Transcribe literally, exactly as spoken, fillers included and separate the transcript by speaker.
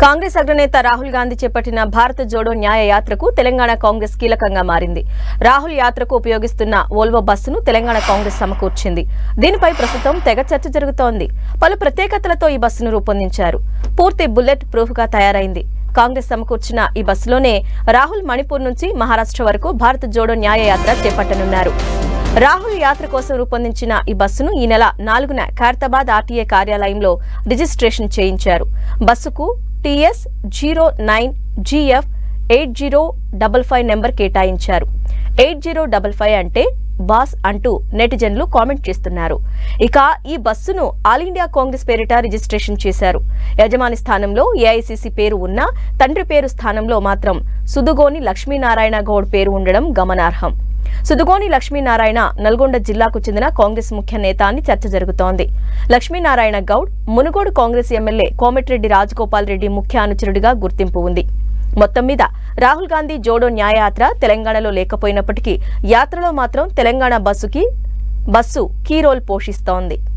Speaker 1: కాంగ్రెస్ అగ్రనేత రాహుల్ గాంధీ చేపట్టిన భారత్ జోడో న్యాయ యాత్రకు తెలంగాణ కాంగ్రెస్ కీలకంగా మారింది. రాహుల్ యాత్రకు ఉపయోగిస్తున్న వోల్వో బస్సును తెలంగాణ కాంగ్రెస్ సమకూర్చింది. దీనిపై ప్రస్తుతం తెగ చర్చ జరుగుతోంది. పలు ప్రత్యేకతలతో ఈ బస్సును రూపొందించారు. పూర్తి బుల్లెట్ ప్రూఫ్ గా తయారైంది. కాంగ్రెస్ సమకూర్చిన ఈ బస్సులోనే రాహుల్ మణిపూర్ నుంచి మహారాష్ట్ర వరకు భారత్ జోడో న్యాయ యాత్ర చేపట్టనున్నారు. రాహుల్ యాత్ర కోసం రూపొందించిన ఈ బస్సును ఈ నెల నాలుగున ఖైరతాబాద్ ఆర్టీఏ కార్యాలయంలో రిజిస్ట్రేషన్ చేయించారు. బస్సుకు TS zero nine GF eight zero double five number కేటాయించారు. ఎయిట్ జీరో డబల్ ఫైవ్ అంటే బాస్ అంటూ నెటిజన్లు కామెంట్ చేస్తున్నారు. ఇక ఈ బస్సును ఆల్ ఇండియా కాంగ్రెస్ పేరిట రిజిస్ట్రేషన్ చేశారు. యజమాని స్థానంలో ఏఐసీసీ పేరు ఉన్నా తండ్రి పేరు స్థానంలో మాత్రం సుదుగోని లక్ష్మీనారాయణ గౌడ్ పేరు ఉండడం గమనార్హం. సుదుగోని లక్ష్మీనారాయణ నల్గొండ జిల్లాకు చెందిన కాంగ్రెస్ ముఖ్య నేత అని చర్చ జరుగుతోంది. లక్ష్మీనారాయణ గౌడ్ మునుగోడు కాంగ్రెస్ ఎమ్మెల్యే కోమటిరెడ్డి రాజగోపాల్ రెడ్డి ముఖ్య అనుచరుడిగా గుర్తింపు ఉంది. మొత్తం మీద రాహుల్ గాంధీ జోడో న్యాయయాత్ర తెలంగాణలో లేకపోయినప్పటికీ యాత్రలో మాత్రం తెలంగాణ బస్సుకి బస్సు కీ రోల్ పోషిస్తోంది.